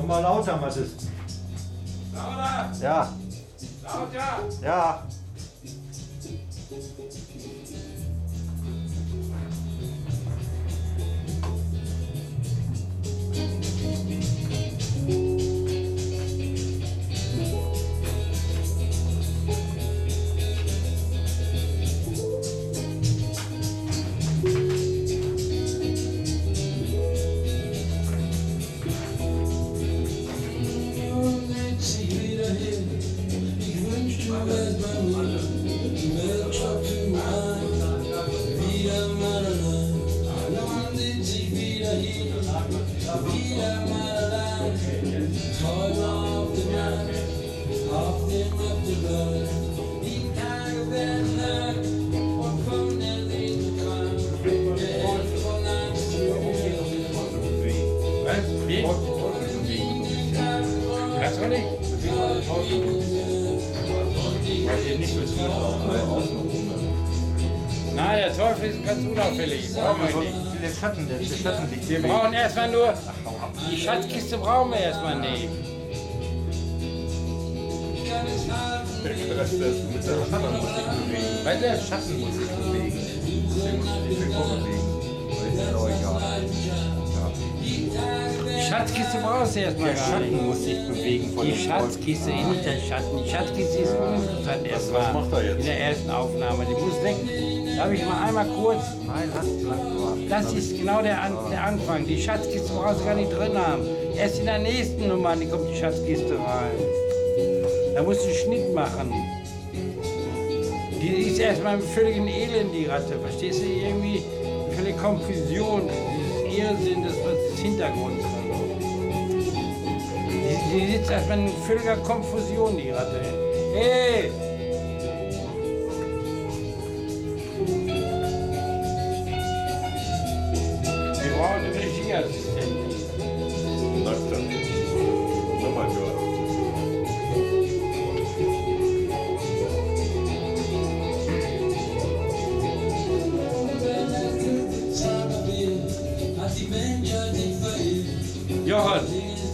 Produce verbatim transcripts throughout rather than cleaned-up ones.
Nochmal lauter, Mathis. Lauter! Ja. Lauter! Ja. Das soll ich? Nein, der Teufel ist ganz unauffällig. Brauchen wir nicht. Der Schatten, der, der Schatten liegt. Wir brauchen erstmal nur. Die Schatzkiste brauchen wir erstmal nicht. Der Schatten muss sich bewegen. Weil der Der Schatten muss sich bewegen. Der muss sich nicht bewegen. Das ist auch egal. Die Schatzkiste brauchst du erstmal Der gar Schatten nicht. muss sich bewegen von Die dem Schatzkiste, nicht der Schatten. Die Schatzkiste ist uninteressant erstmal. macht er jetzt? In der ersten Aufnahme. Die muss weg. Darf ich mal einmal kurz. Nein, lass, lass, Das ist genau der, An der Anfang. Die Schatzkiste brauchst du gar nicht drin haben. Erst in der nächsten Nummer die kommt die Schatzkiste rein. Da musst du einen Schnitt machen. Die ist erstmal im völligen Elend, die Ratte. Verstehst du? Irgendwie völlige Konfusion. Dieses Irrsinn des, des Hintergrunds. Die, die sitzt erstmal in völliger Konfusion, die Ratte. Hey! Wir brauchen einen Regieassistenten. Das dann. Nochmal gehört. Johann!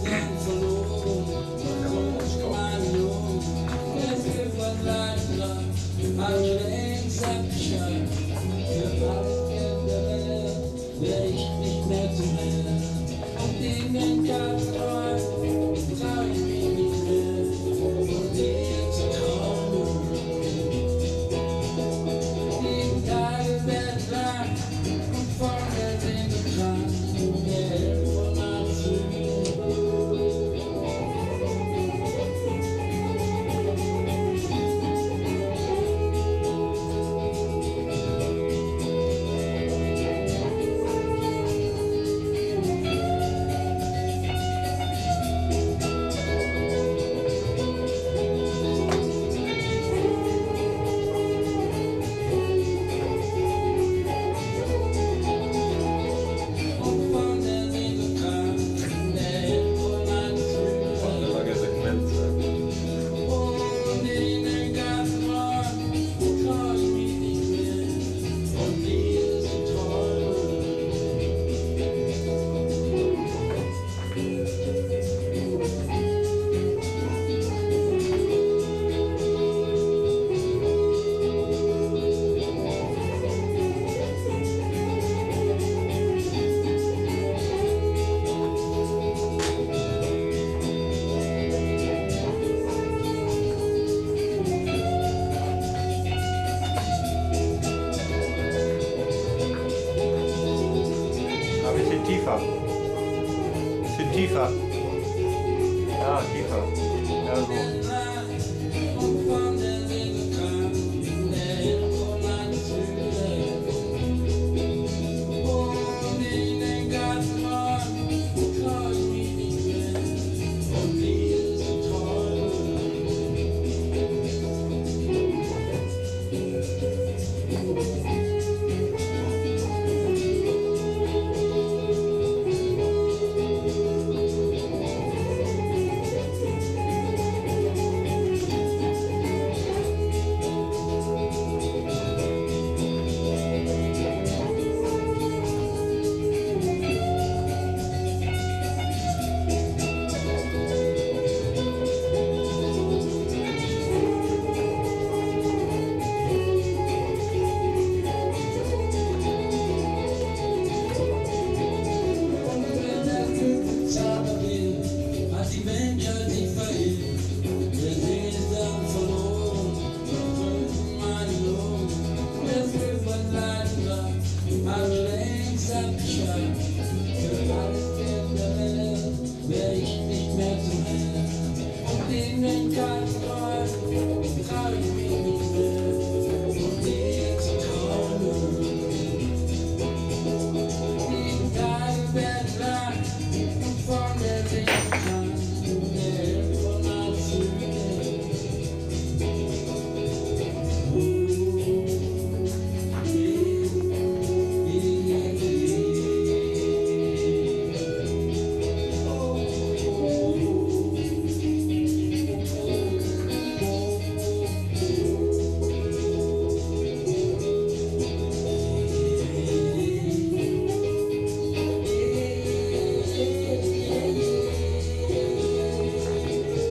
Tiefer. Bisschen tiefer. Ja, tiefer. Ja, so.